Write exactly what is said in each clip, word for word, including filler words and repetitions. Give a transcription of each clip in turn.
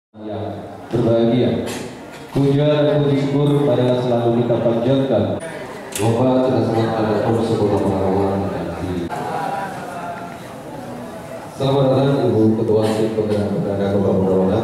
yang berbahagia. Puja dan puji syukur pada selalu kita panjatkan. Semoga kita semua ada sebuah pengalaman dan di. Selamat datang Ibu Ketua Tim Penggerak Pilkada Kota Pekalongan.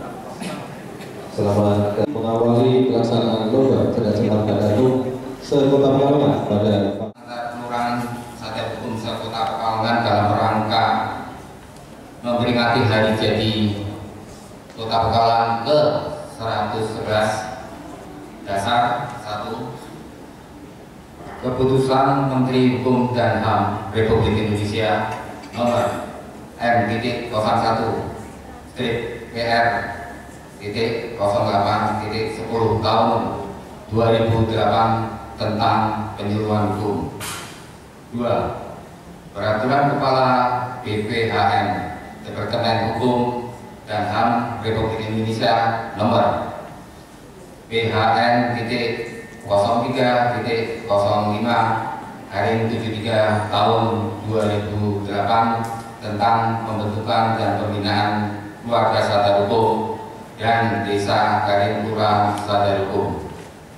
Selamat mengawali pelaksanaan lomba cerdas cermat Datuk se-Kota Pekalongan pada Kelurahan Sate Hukum se-Kota Pekalongan dalam rangka memperingati hari jadi Kota Pekalongan ke seratus sebelas. Dasar satu, Keputusan Menteri Hukum dan H A M Republik Indonesia nomor M nol satu strip P R nol delapan sepuluh tahun dua ribu delapan tentang penyuluhan hukum. Dua, Peraturan Kepala B P H M Departemen Hukum dan H A M Republik Indonesia nomor P H N nol tiga nol lima garing tujuh puluh tiga tahun dua ribu delapan tentang pembentukan dan pembinaan keluarga sadar hukum dan desa garing kelurahan sadar hukum.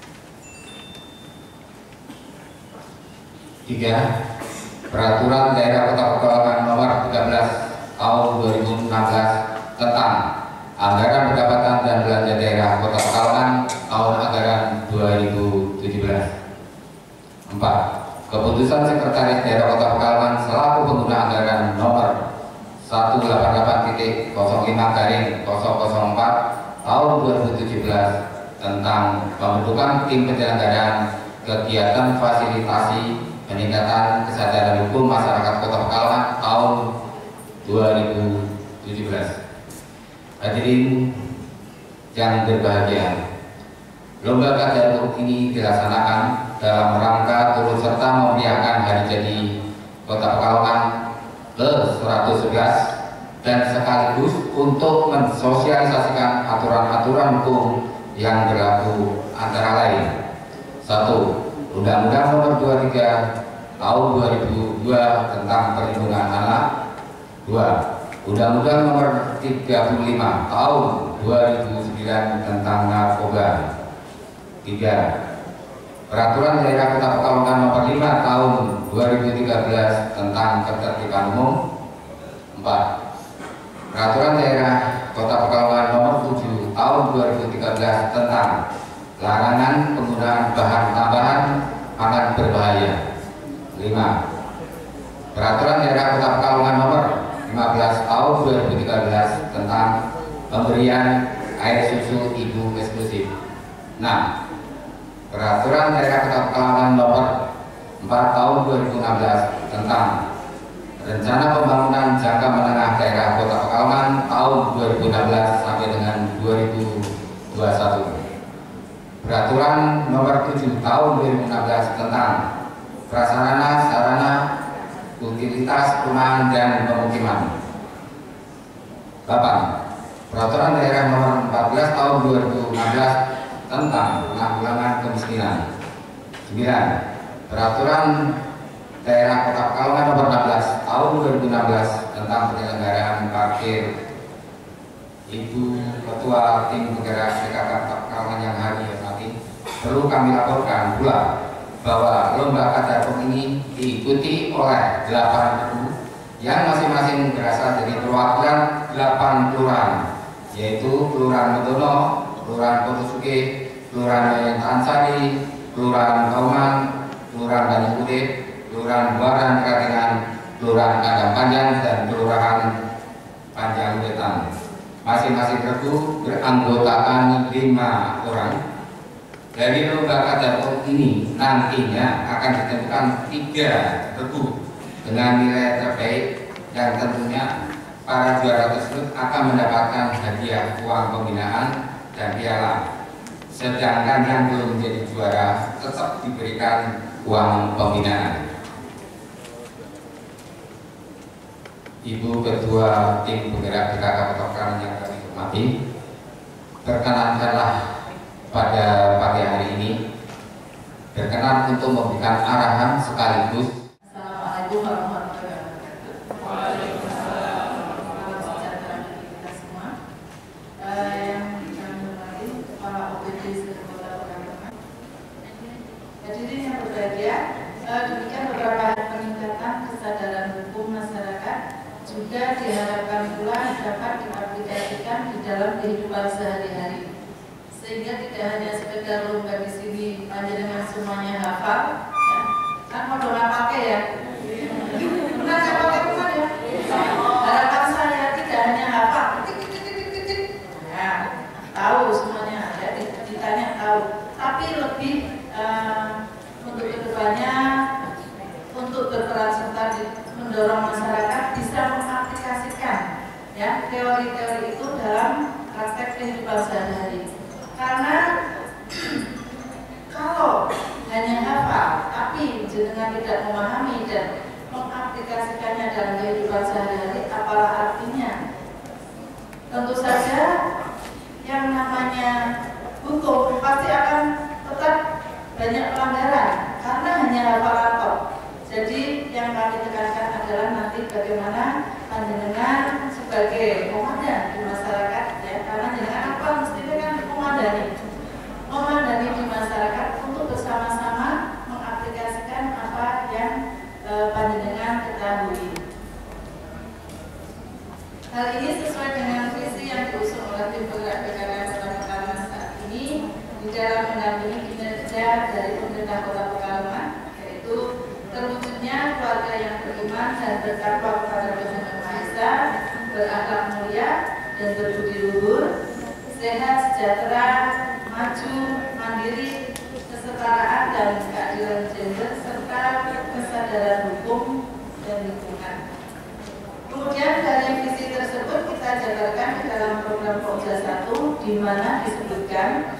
Tiga, Peraturan Daerah Kota Pekalongan nomor tiga belas tahun dua ribu enam belas tentang anggaran pendapatan dan belanja daerah Kota Pekalongan tahun anggaran dua ribu tujuh belas. Empat, Keputusan Sekretaris Daerah Kota Pekalongan selaku pengguna anggaran nomor seratus delapan puluh delapan titik nol lima garing nol nol empat tahun dua ribu tujuh belas tentang pembentukan tim penyelenggaraan kegiatan fasilitasi peningkatan kesadaran hukum masyarakat Kota Pekalongan tahun dua ribu tujuh belas. Hadirin yang berbahagia, lomba kesadaran hukum ini dilaksanakan dalam rangka turut serta memeriahkan hari jadi Kota Pekalongan ke seratus sebelas dan sekaligus untuk mensosialisasikan aturan-aturan hukum yang berlaku antara lain. Satu, Undang-Undang Nomor dua puluh tiga Tahun dua ribu dua tentang Perlindungan Anak. Dua, Undang-Undang Nomor tiga puluh lima Tahun dua ribu sembilan tentang narkoba. Tiga, Peraturan Daerah Kota Pekalongan Nomor lima Tahun dua ribu tiga belas tentang Ketertiban Umum. Empat, Peraturan Daerah Kota Pekalongan Nomor tujuh Tahun dua ribu tiga belas tentang larangan penggunaan bahan tambahan akan berbahaya. Lima, Peraturan Daerah Kota Pekalongan Nomor lima belas Tahun dua ribu tiga belas tentang pemberian air susu ibu eksklusif. Enam, Peraturan Daerah Kota Pekalongan Nomor empat Tahun dua ribu enam belas tentang Rencana Pembangunan Jangka Menengah Daerah Kota Pekalongan tahun dua ribu enam belas sampai dengan dua ribu dua puluh satu. Peraturan Nomor tujuh Tahun dua ribu enam belas tentang prasarana sarana utilitas perumahan dan pemukiman. Delapan, Peraturan Daerah Nomor empat belas Tahun dua ribu enam belas tentang penanggulangan kemiskinan. Sembilan, Peraturan Daerah Kota Pekalongan Nomor enam belas Tahun dua ribu enam belas tentang penyelenggaraan parkir. Ibu Ketua Tim Penggerak P K K Kota Pekalongan yang hadir nanti perlu kami laporkan pula bahwa lomba kesadaran ini diikuti oleh delapan ibu yang masing-masing berasal dari perwakilan delapan kelurahan, yaitu Kelurahan Metono, Kelurahan Potosuke, Kelurahan Tansari, Kelurahan Kauman, Kelurahan Banyu Putih, Kelurahan Buaran Keratingan, Kelurahan Kandang Panjang, dan Kelurahan Panjang Wetan. Masing-masing regu beranggotakan lima orang. Dari lomba kesadaran ini nantinya akan ditentukan tiga regu dengan nilai terbaik, dan tentunya para juara tersebut akan mendapatkan hadiah uang pembinaan dan piala. Sedangkan yang belum menjadi juara tetap diberikan uang pembinaan. Ibu Ketua Tim Penggerak P K K Kota Pekalongan yang kami hormati, perkenankanlah pada pagi hari ini berkenan untuk memberikan arahan sekaligus. Assalamualaikum warahmatullahi wabarakatuh. Waalaikumsalam warahmatullahi wabarakatuh. Kita semua. Uh, juga diharapkan pula dapat diaplikasikan di dalam kehidupan sehari-hari, sehingga tidak hanya sekedar lomba di sini panjenengan semuanya hafal, ya. Kan mau doa pakai ya, benar nggak pakai benar ya? Harapan saya tidak hanya hafal, ya, tahu semuanya, ya, ditanya tahu, tapi lebih uh, untuk kedepannya untuk berperan serta di mendorong masyarakat bisa mengaplikasikan, ya, teori-teori itu dalam praktek kehidupan sehari-hari. Karena kalau hanya hafal tapi jenengan tidak memahami dan mengaplikasikannya dalam kehidupan sehari-hari, apalah artinya? Tentu saja yang namanya hukum pasti akan tetap banyak pelanggaran karena hanya hafalan tok. Jadi yang kami tekankan adalah nanti bagaimana panjenengan sebagai komandan di masyarakat, ya, karena jenengan apa mestinya kan komandani, komandani di masyarakat untuk bersama-sama mengaplikasikan apa yang e, panjenengan ketahui. Hal ini sesuai dengan visi yang diusung oleh tim penggerak P K K M Kota Pekalongan saat ini di dalam mendampingi kinerja dari pemerintah Kota Pekalongan, yaitu terwujudnya keluarga yang beriman dan bertakwa kepada Tuhan Yang Maha Esa, berakhlak mulia dan berbudi luhur, sehat, sejahtera, maju, mandiri, kesetaraan dan keadilan gender, serta kesadaran hukum dan lingkungan. Kemudian dari visi tersebut kita jabarkan di dalam program Pokja satu, di mana disebutkan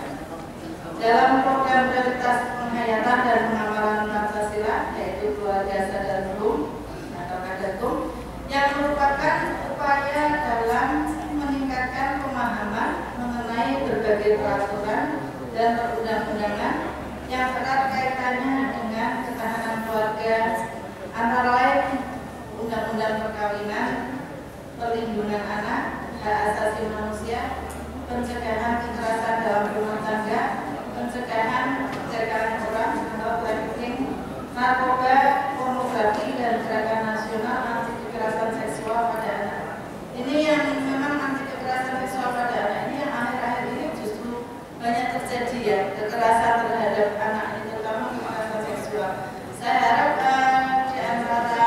dalam program prioritas penghayatan dan pengamalan Pancasila, yaitu keluarga sadar hukum atau Kadatum, yang merupakan upaya dalam meningkatkan pemahaman mengenai berbagai peraturan dan perundang-undangan yang erat kaitannya dengan ketahanan keluarga, antara lain undang-undang perkawinan, perlindungan anak, hak asasi manusia, pencegahan kekerasan dalam rumah tangga, pencegahan perdagangan orang atau trafficking, narkoba, pornografi, dan gerakan nasional anti kekerasan seksual pada anak. Ini yang memang anti kekerasan seksual pada anak ini yang akhir-akhir ini justru banyak terjadi, ya, kekerasan terhadap anak ini, terutama kekerasan seksual. Saya harap uh, di antara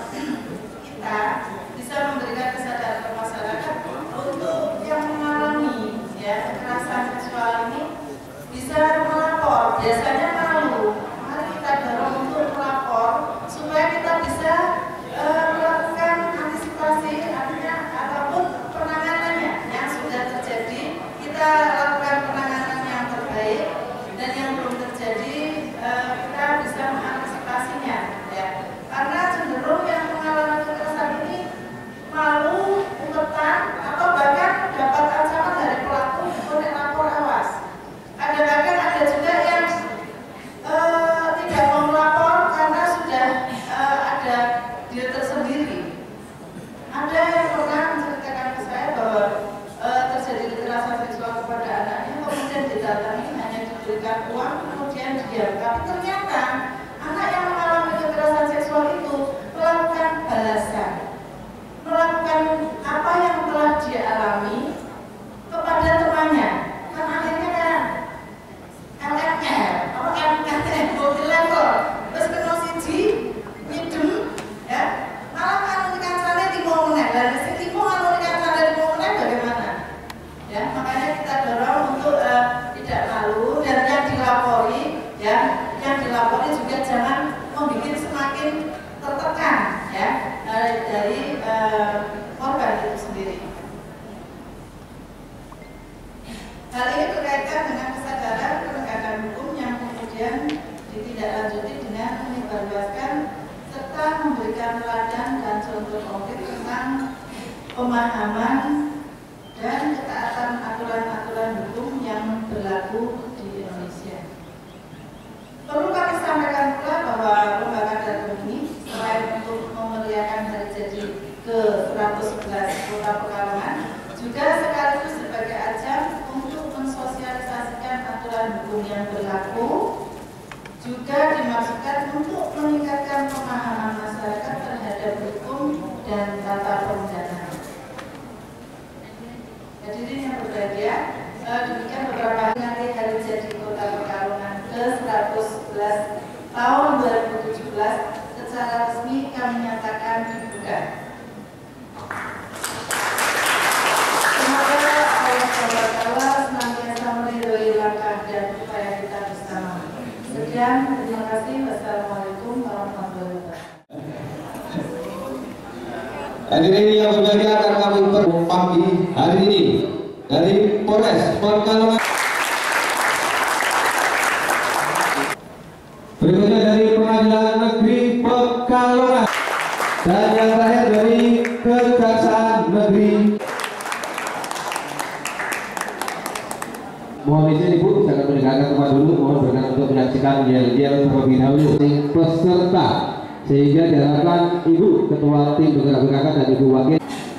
kita bisa memberikan kesadaran ke masyarakat untuk yang mengalami, ya, kekerasan seksual ini bisa melapor. Biasanya malu, mari kita dorong untuk melapor supaya kita bisa e, melakukan antisipasi, artinya apapun penanganannya yang sudah terjadi, kita lakukan penanganan yang terbaik, dan yang belum terjadi e, kita bisa mengantisipasinya, ya. Karena cenderung yang mengalami kekerasan ini malu, umpetan, atau bahkan dapat ancaman dari pelaku oleh lapor awas. Kadang-kadang ada juga yang uh, tidak mau melapor karena sudah uh, ada dia tersendiri. Ada yang pernah menceritakan ke saya bahwa uh, terjadi kekerasan seksual kepada anaknya, kemudian didatangi, hanya diberikan uang, kemudian diam. Tapi ternyata anak yang mengalami kekerasan seksual itu melakukan balasan, melakukan apa yang telah dia alami kepada temannya. Kan akhirnya kan L M R, apa L M R, multi level, terus kena siji, nyidem, ya, malah kan kancane limo meneh, dan si limo anu kancane limo meneh bagaimana? Ya, makanya kita dorong untuk uh, tidak malu, dan yang dilapori, ya, yang dilapori juga jangan membuat semakin tertekan, ya, uh, dari uh, korban itu sendiri. Hal ini berkaitan dengan kesadaran penegakan hukum yang kemudian ditindaklanjuti dengan menyebarluaskan serta memberikan teladan dan contoh konkret tentang pemahaman dan ketaatan aturan-aturan hukum yang berlaku di Indonesia. Perlu kami sampaikan pula bahwa lembaga Kadatum ini selain untuk memeriahkan hari jadi ke seratus sebelas Kota Pekalongan, juga sekaligus sebagai ajang untuk mensosialisasikan aturan hukum yang berlaku, juga dimaksudkan untuk meningkatkan pemahaman masyarakat terhadap hukum dan tata perundang-undangan Jaya. Uh, demikian beberapa hari nanti hari jadi Kota Pekalongan ke seratus sebelas tahun dua ribu tujuh belas secara resmi kami nyatakan dibuka. Semoga Allah subhanahu wa taala senantiasa meridhoi langkah dan upaya kita bersama. Sekian, terima kasih. Wassalamualaikum warahmatullahi wabarakatuh. Hadirin yang berbahagia, akan kami perkenalkan pagi hari ini dari Polres Pekalongan. Berikutnya dari Pengadilan Negeri Pekalongan dan yang terakhir dari Kejaksaan Negeri. Mohon izin Ibu, saya akan mendengarkan tempat dulu. Mohon berkenan untuk menyaksikan yel-yel terlebih dahulu peserta, sehingga diharapkan Ibu Ketua Tim Bergerak B K K dan Ibu Wakil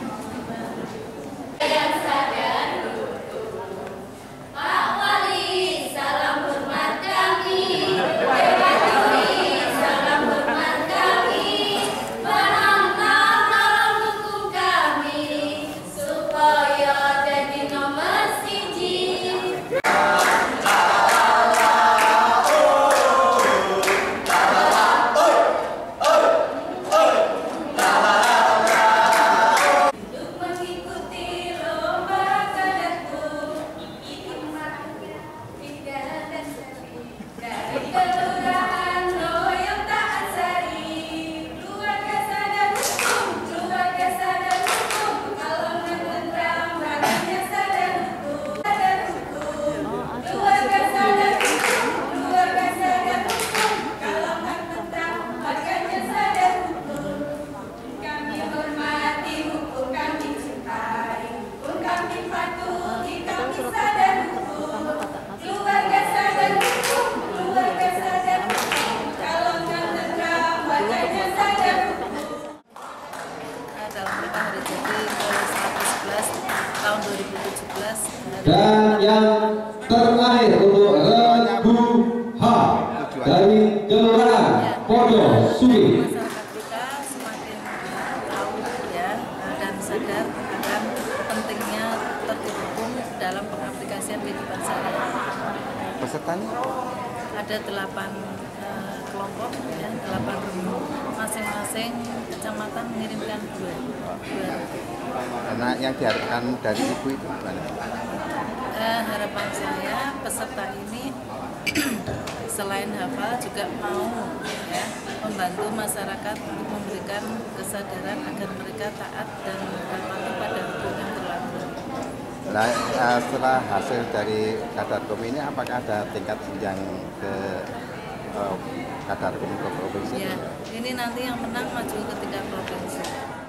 dan yang terakhir untuk Rebu H dari Kelurahan Podo Suwi. Masyarakat kita semakin tahu ya dan sadar akan pentingnya tertib hukum dalam pengaplikasian kehidupan sehari-hari. Pesertanya Ada delapan uh, kelompok ya, delapan regu, masing-masing kecamatan mengirimkan dua. dua. karena yang diharapkan dari Ibu itu gimana? Uh, harapan saya peserta ini selain hafal juga mau ya, membantu masyarakat untuk memberikan kesadaran agar mereka taat dan patuh pada hukum yang berlaku. Nah, uh, setelah hasil dari Kadarkom ini, apakah ada tingkat jenjang ke uh, Kadarkom ke provinsi? Ya, ini nanti yang menang maju ke tingkat provinsi.